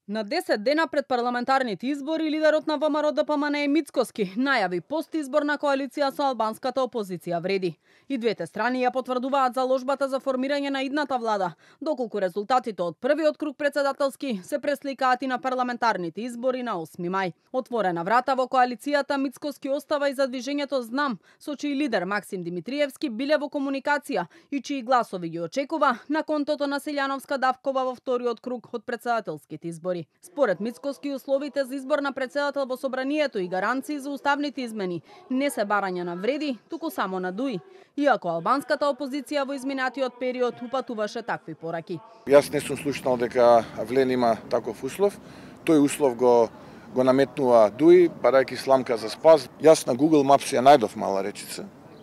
На 10 дена пред парламентарните избори, лидерот на ВМРО ДПМН Мицкоски најави постизборна коалиција со албанската опозиција вреди. И двете страни ја потврдуваат заложбата за формирање на идната влада, доколку резултатите од првиот круг председателски се пресликаат и на парламентарните избори на 8 мај. Отворена врата во коалицијата Мицкоски остава и за движењето Знам, со чиј лидер Максим Димитриевски биле во комуникација и чии гласови ги очекува на контото на Силјановска Давкова во вториот круг од председателските избори. Според Мицкоски, условите за избор на председател во собранието и гаранции за уставните измени не се барање на вреди, туку само на дуи, иако албанската опозиција во изминатиот период упатуваше такви пораки. Јас не сум слушнал дека Влен има таков услов. Тој услов го наметнува дуи, барајќи сламка за спас. Јас на Google Maps ја најдов мала речица.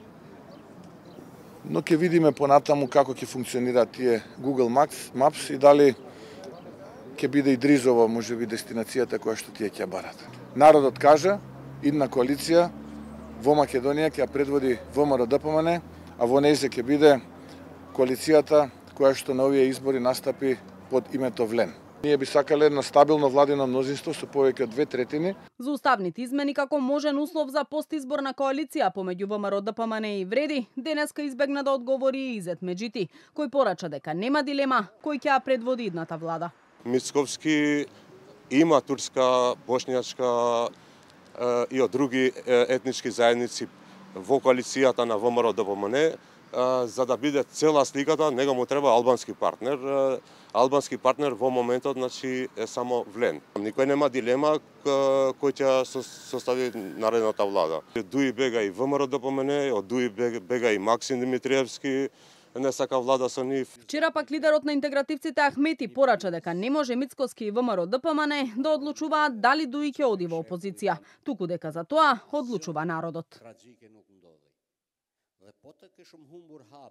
Но ќе видиме понатаму како ќе функционираат тие Google Maps и дали ќе биде и Дризово, можеби, дестинацијата која што тие ќе барат. Народот кажа, идна коалиција во Македонија ќе ја предводи ВМРО ДПМН, а во нејзе ќе биде коалицијата која што на овие избори настапи под името Влен. Ние би сакале едно стабилно владино мнозинство со повеќе од 2/3. За уставните измени како можен услов за постизборна коалиција помеѓу ВМРО ДПМН и Вреди, денеска избегна да одговори и Изет Меджити, кој порача дека нема дилема кој ќе ја предводи идната влада. Мицковски има турска, бошњачка и од други етнички заедници во коалицијата на ВМРО ДПМН, за да биде цела сликата, него му треба албански партнер. Албански партнер во моментот, значи, е само Влен. Никој нема дилема кој ќе состави наредната влада. Дуи бега и ВМРО ДПМН, од Дуи бега и Максим Димитриевски, не сака влада со нив. Вчера пак лидерот на интегративците Ахмети порача дека не може Мицкоски и ВМРО ДПМН да одлучуваат дали Дуи ќе оди во опозиција, туку дека за тоа одлучува народот.